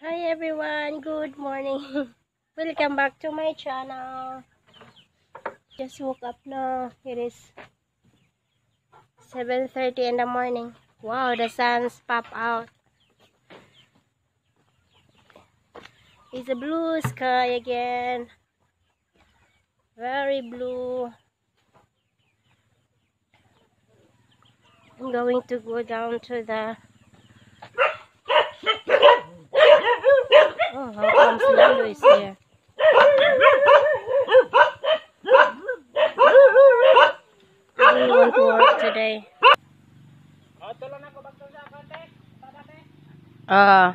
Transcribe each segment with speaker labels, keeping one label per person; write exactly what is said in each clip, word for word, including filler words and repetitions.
Speaker 1: Hi everyone, good morning. Welcome back to my channel. Just woke up now. It is seven thirty in the morning. Wow, the sun's pop out. It's a blue sky again. Very blue. I'm going to go down to the... Oh, how comes Lando is here? I didn't want to work today. Ah.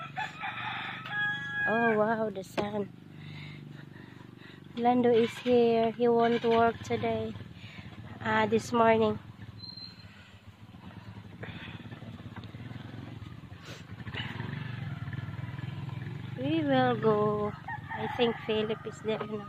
Speaker 1: Oh wow, the sun. Lando is here. He won't work today. Uh, this morning. We will go. I think Philip is there now.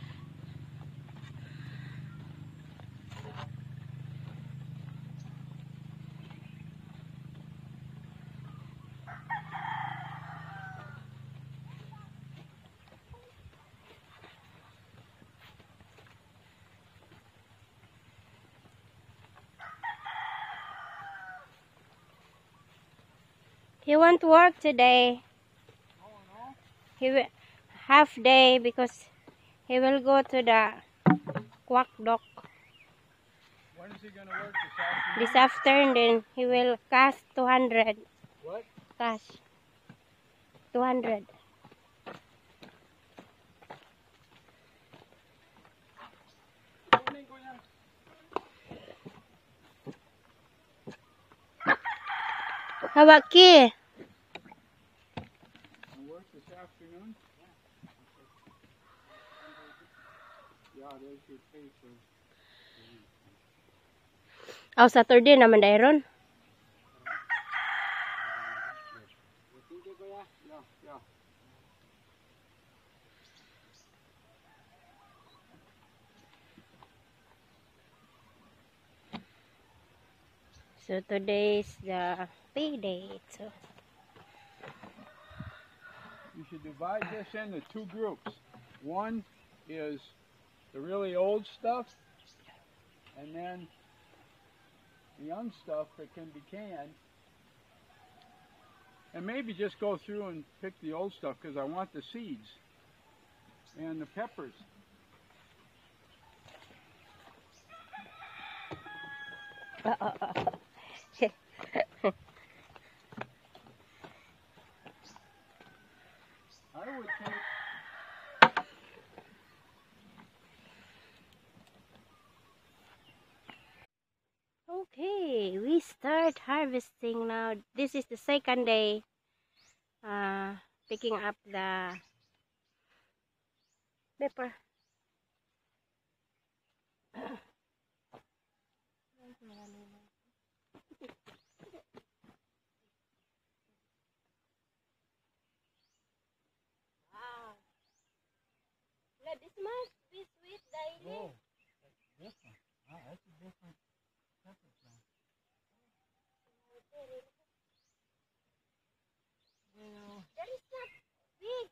Speaker 1: He won't work today. He will half day because he will go to the quack dock.
Speaker 2: When is he going to work this afternoon?
Speaker 1: This afternoon, then he will cash two hundred.
Speaker 2: What?
Speaker 1: Cash. two hundred. Hawak ki.
Speaker 2: Work this afternoon? Yeah, there's your paper.
Speaker 1: Oh, Saturday naman dayron.
Speaker 2: Yeah, yeah.
Speaker 1: So today is the payday. So
Speaker 2: You should divide this into two groups. One is the really old stuff, and then the young stuff that can be canned. And maybe just go through and pick the old stuff because I want the seeds and the peppers. I would take
Speaker 1: okay, we start harvesting now. This is the second day. Uh, picking up the pepper. Wow. Now this must be sweet, Daily.
Speaker 2: Oh, that's different. Ah, that's a different pepper plant. Well,
Speaker 1: That is not big.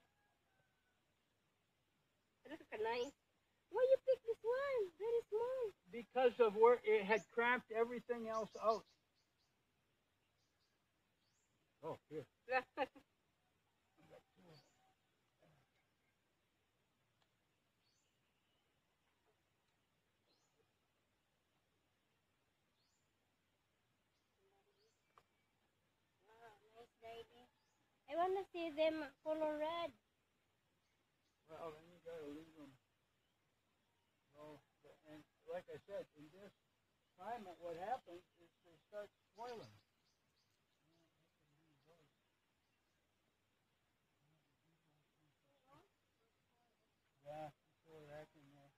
Speaker 1: Look nice. Why you pick this one? Very small.
Speaker 2: because of where it had cramped everything else out. Oh, here.
Speaker 1: Nice lady. I want to see them color red.
Speaker 2: Well, then you gotta leave them. No, and like I said, in this climate, what happens is they start spoiling. Yeah, throw that in there.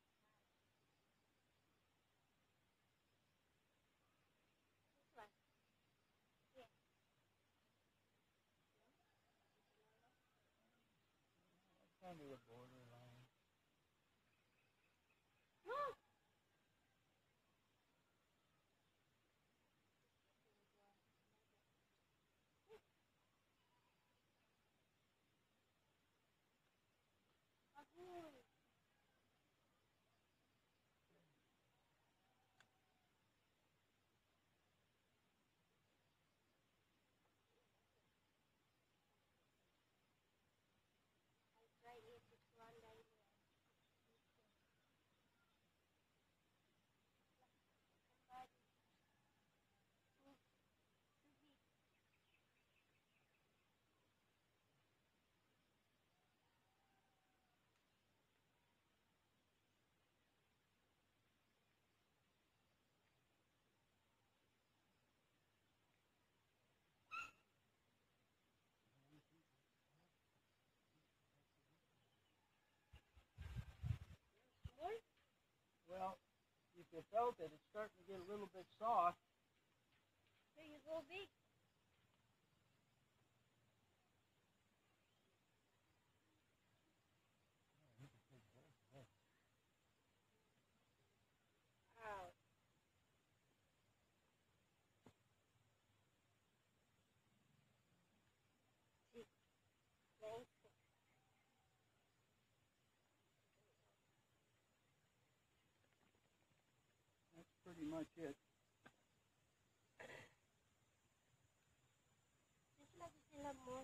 Speaker 2: Under the borderline. you felt it, it's starting to get a little bit soft.
Speaker 1: Here you go, big. Wow. Nice.
Speaker 2: That's pretty much it.
Speaker 1: Just like sila mo.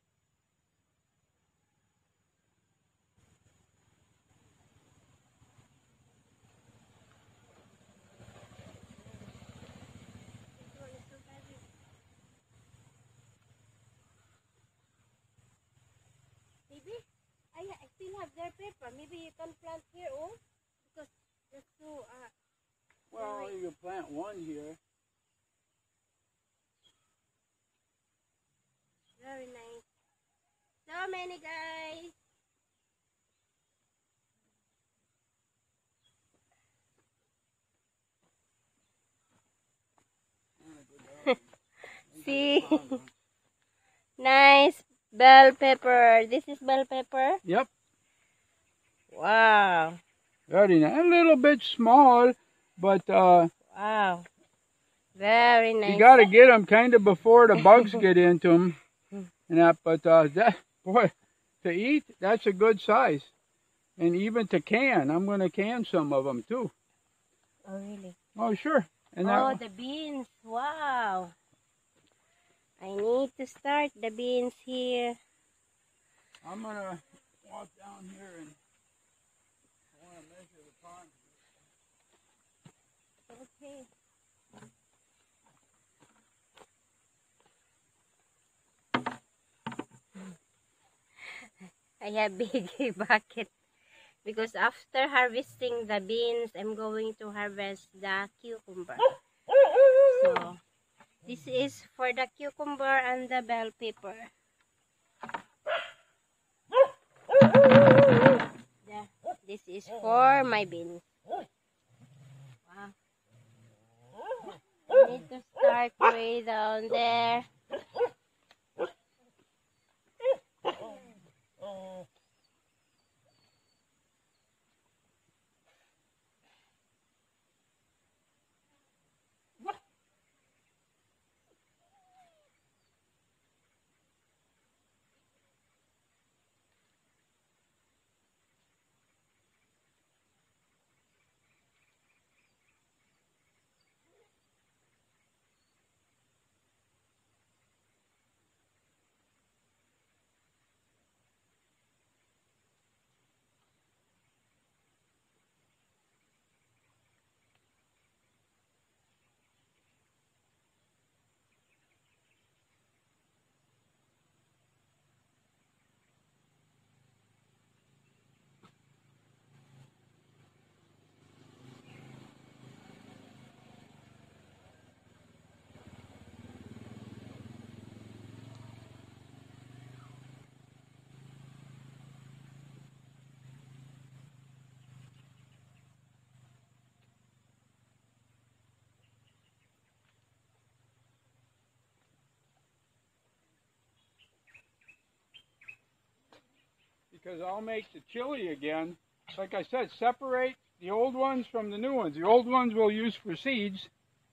Speaker 1: Maybe I I still have their paper. Maybe you can plant here, oh, because that's so uh.
Speaker 2: Well,
Speaker 1: very,
Speaker 2: you can plant one here.
Speaker 1: very nice. So many guys. See, nice bell pepper. This is bell pepper.
Speaker 2: Yep.
Speaker 1: Wow.
Speaker 2: Very nice. A little bit small, but uh,
Speaker 1: Wow. Very nice.
Speaker 2: you got to get them kind of before the bugs get into them. And that, but uh, that, boy, to eat, that's a good size. And even to can, I'm going to can some of them too.
Speaker 1: Oh, really?
Speaker 2: Oh, sure. And
Speaker 1: oh,
Speaker 2: that,
Speaker 1: the beans. Wow. I need to start the beans here.
Speaker 2: I'm going to walk down here and I want to measure the pond.
Speaker 1: Okay. I have big bucket because after harvesting the beans, I'm going to harvest the cucumber. So this is for the cucumber and the bell pepper. The, this is for my beans. Wow. I need to start way down there.
Speaker 2: Because I'll make the chili again. Like I said, separate the old ones from the new ones. The old ones we'll use for seeds.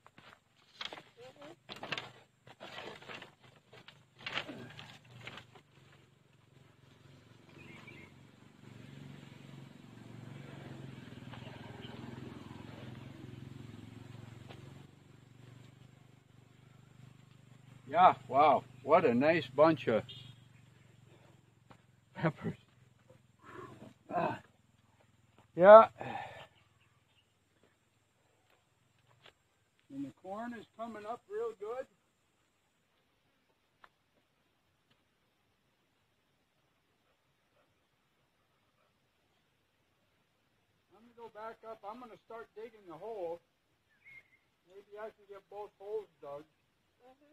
Speaker 2: Yeah, wow, what a nice bunch of peppers. Ah, yeah. And the corn is coming up real good. I'm going to go back up. I'm going to start digging the hole. Maybe I can get both holes dug.
Speaker 1: Mm-hmm.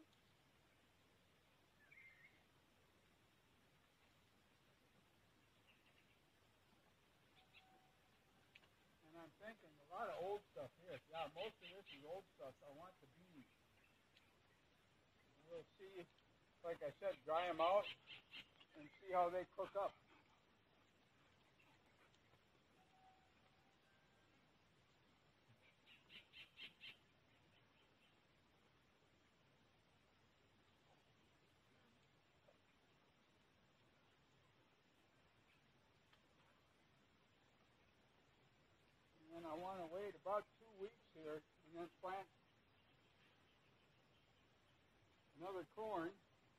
Speaker 2: And I'm thinking a lot of old old stuff here. Yeah, most of this is old stuff. I want the beans. We'll see, like I said, dry them out and see how they cook up. And I want to wait about two weeks here and then plant another corn.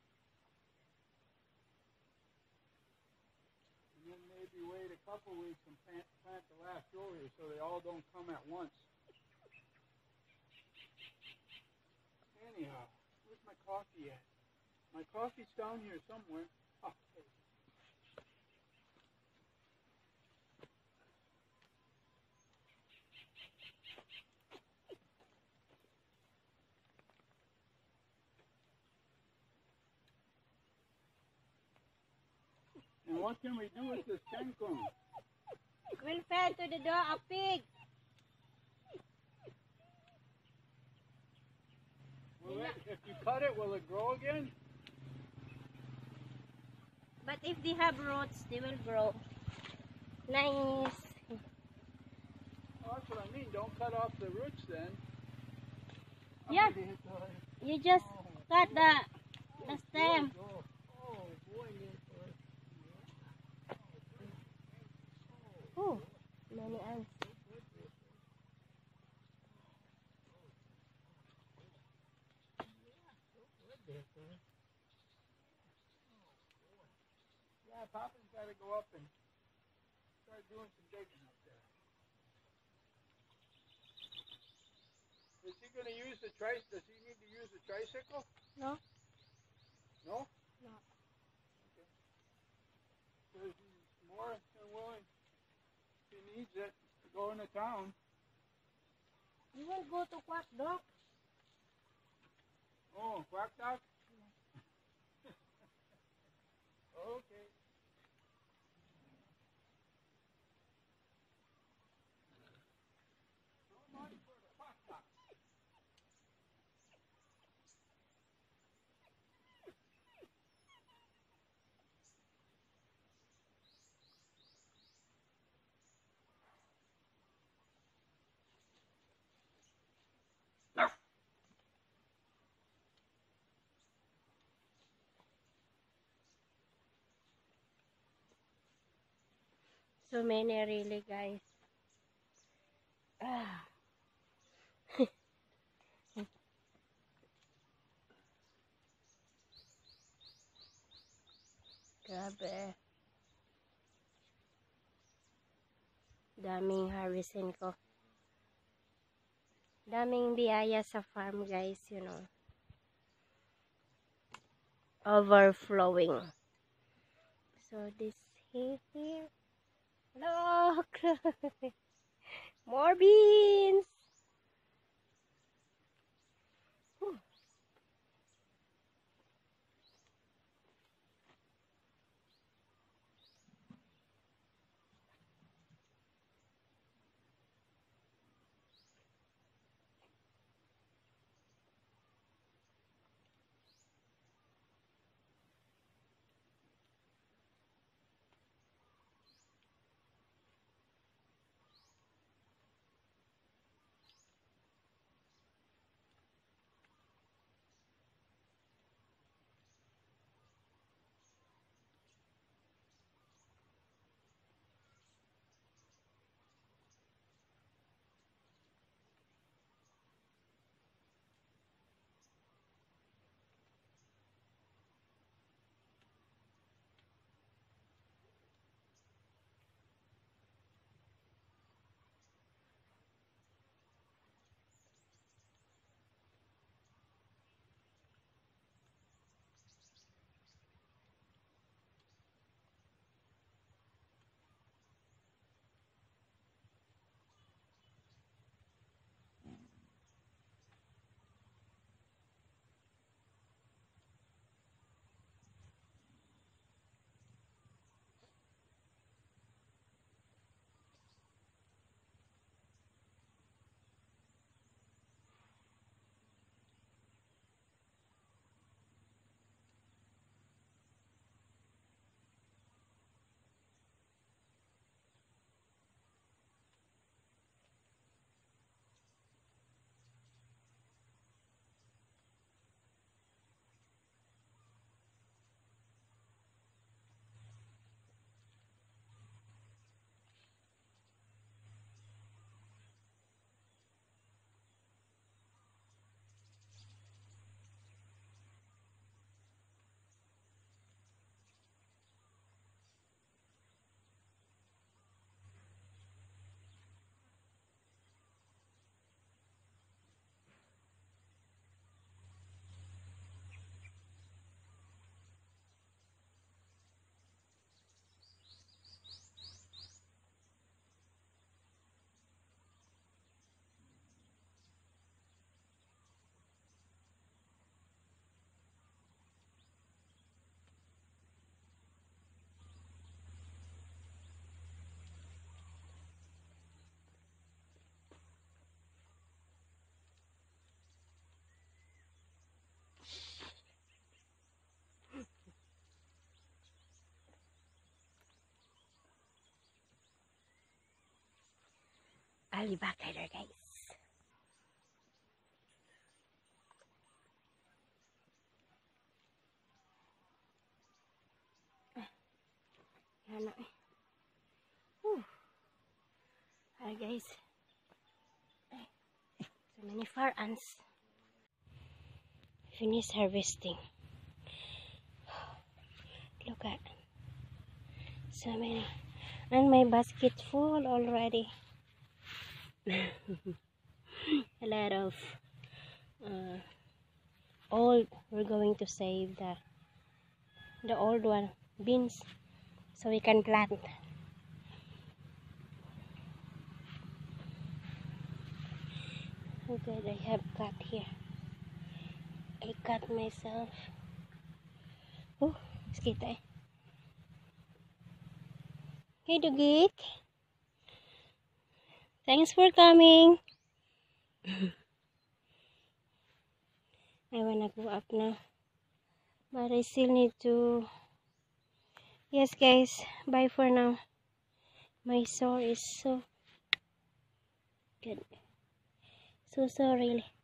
Speaker 2: And then maybe wait a couple weeks and plant, plant the last row here so they all don't come at once. Anyhow, where's my coffee at? My coffee's down here somewhere. Oh, there it is. And what can we do with this kangkong?
Speaker 1: We'll fed to the door a pig.
Speaker 2: Will it, if you cut it, will it grow again?
Speaker 1: But if they have roots, they will grow. Nice.
Speaker 2: Oh, that's what I mean. Don't cut off the roots then.
Speaker 1: Yeah. You just cut the, the stem. Oh, many ants.
Speaker 2: Yeah, Papa's got to go up and start doing some digging up there. Is he going to use the tri? Does he need to use the tricycle?
Speaker 1: No.
Speaker 2: No?
Speaker 1: No.
Speaker 2: Okay. Because he's more than willing, if he needs it, to go into town.
Speaker 1: You will go to Quack Dog.
Speaker 2: Oh, Quack Dock? Okay. No money for the Quack Dock.
Speaker 1: So many really, guys. Ah. Grabe. Daming harvestin ko. Daming biyaya sa farm, guys, you know. Overflowing. So this here. Look! More beans! Whew. I'll be back later, guys. Yan na. Whew. Hi guys. So many far ants. Finish harvesting. Look at so many. And my basket full already. A lot of uh, old. We're going to save the the old one beans so we can plant. Okay, I have cut here. I cut myself. Oh, skita eh. Hey, Dugik. Thanks for coming. I wanna go up now, but I still need to. Yes, guys. Bye for now. My sore is so good. So sorry.